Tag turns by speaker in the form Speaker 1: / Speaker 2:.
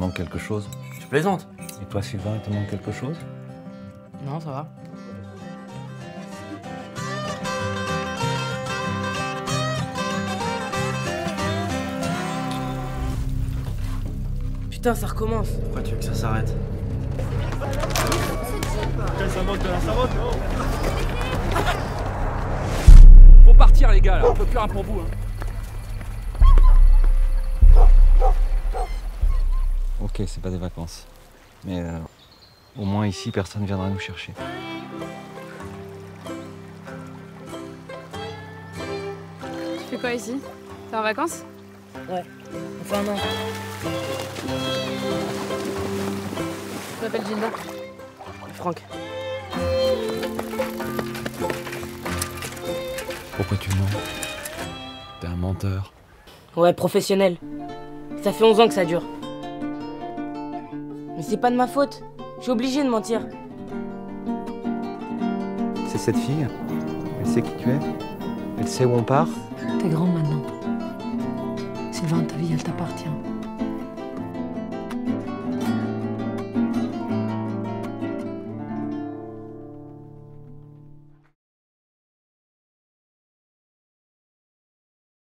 Speaker 1: manque quelque chose?
Speaker 2: Tu plaisantes?
Speaker 1: Et toi, Sylvain, il te manque quelque chose?
Speaker 2: Non, ça va. Putain, ça recommence. Pourquoi tu veux que ça s'arrête?
Speaker 3: Ça monte, non?
Speaker 4: Faut partir les gars là, on peut plus rien pour vous.
Speaker 1: Ok, c'est pas des vacances. Mais au moins ici, personne viendra nous chercher.
Speaker 5: Tu fais quoi ici? T'es en vacances?
Speaker 2: Ouais, enfin non.
Speaker 5: Je m'appelle Gilda.
Speaker 2: Franck.
Speaker 1: Pourquoi tu mens? T'es un menteur.
Speaker 2: Ouais, professionnel. Ça fait 11 ans que ça dure. Mais c'est pas de ma faute. Je suis obligé de mentir.
Speaker 1: C'est cette fille. Elle sait qui tu es. Elle sait où on part.
Speaker 6: T'es grand maintenant. Sylvain, ta vie, elle t'appartient.